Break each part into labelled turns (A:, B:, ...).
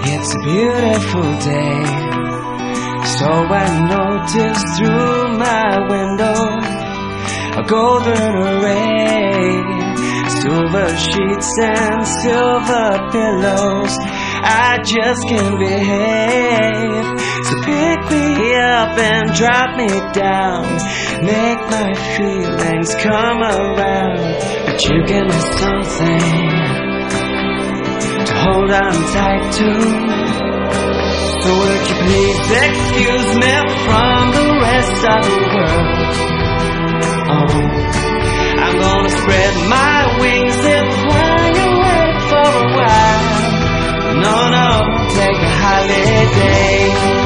A: It's a beautiful day, so I notice through my window a golden array, silver sheets and silver pillows. I just can't behave, so pick me up and drop me down, make my feelings come around. But you give me something to hold on tight to, so would you please excuse me from the rest of the world? Oh, I'm gonna spread my wings and fly away for a while. No, take a holiday,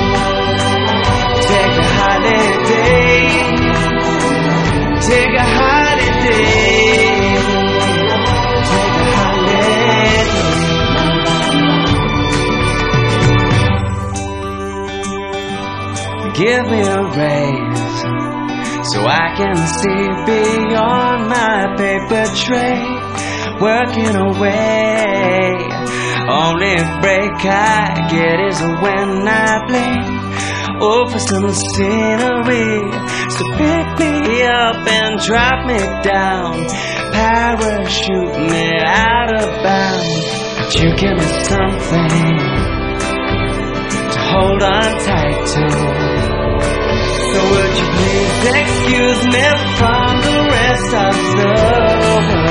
A: take a holiday, take a holiday, take a holiday. Give me a raise so I can see beyond my paper tray, working away. Only break I get is when I blink over some scenery. So pick me up and drop me down, parachute me out of bounds. But you give me something to hold on tight to, so would you please excuse me from the rest of the world?